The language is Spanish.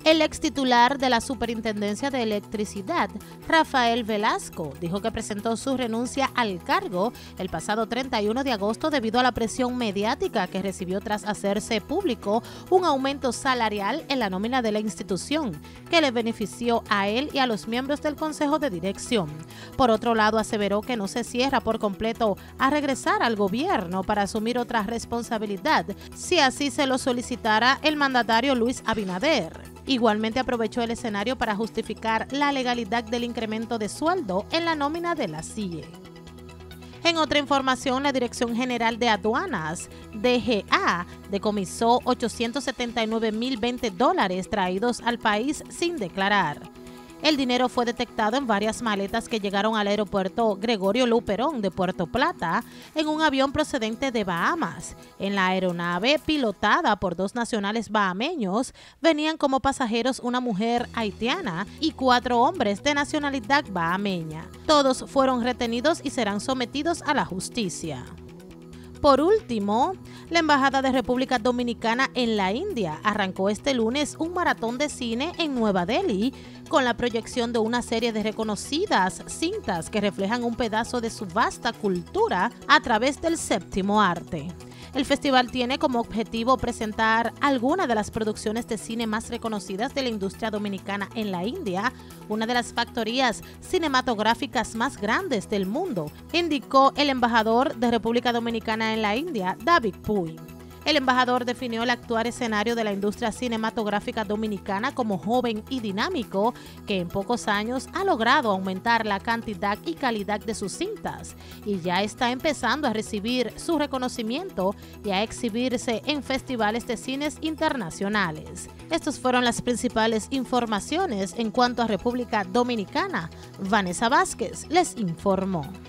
El ex titular de la Superintendencia de Electricidad, Rafael Velasco, dijo que presentó su renuncia al cargo el pasado 31 de agosto debido a la presión mediática que recibió tras hacerse público un aumento salarial en la nómina de la institución, que le benefició a él y a los miembros del Consejo de Dirección. Por otro lado, aseveró que no se cierra por completo a regresar al gobierno para asumir otra responsabilidad, si así se lo solicitara el mandatario Luis Abinader. Igualmente aprovechó el escenario para justificar la legalidad del incremento de sueldo en la nómina de la CIE. En otra información, la Dirección General de Aduanas, DGA, decomisó $879.020 traídos al país sin declarar. El dinero fue detectado en varias maletas que llegaron al aeropuerto Gregorio Luperón de Puerto Plata en un avión procedente de Bahamas. En la aeronave, pilotada por 2 nacionales bahameños, venían como pasajeros una mujer haitiana y 4 hombres de nacionalidad bahameña. Todos fueron retenidos y serán sometidos a la justicia. Por último, la Embajada de República Dominicana en la India arrancó este lunes un maratón de cine en Nueva Delhi con la proyección de una serie de reconocidas cintas que reflejan un pedazo de su vasta cultura a través del séptimo arte. El festival tiene como objetivo presentar algunas de las producciones de cine más reconocidas de la industria dominicana en la India, una de las factorías cinematográficas más grandes del mundo, indicó el embajador de República Dominicana en la India, David Puy. El embajador definió el actual escenario de la industria cinematográfica dominicana como joven y dinámico, que en pocos años ha logrado aumentar la cantidad y calidad de sus cintas y ya está empezando a recibir su reconocimiento y a exhibirse en festivales de cines internacionales. Estas fueron las principales informaciones en cuanto a República Dominicana. Vanessa Vázquez les informó.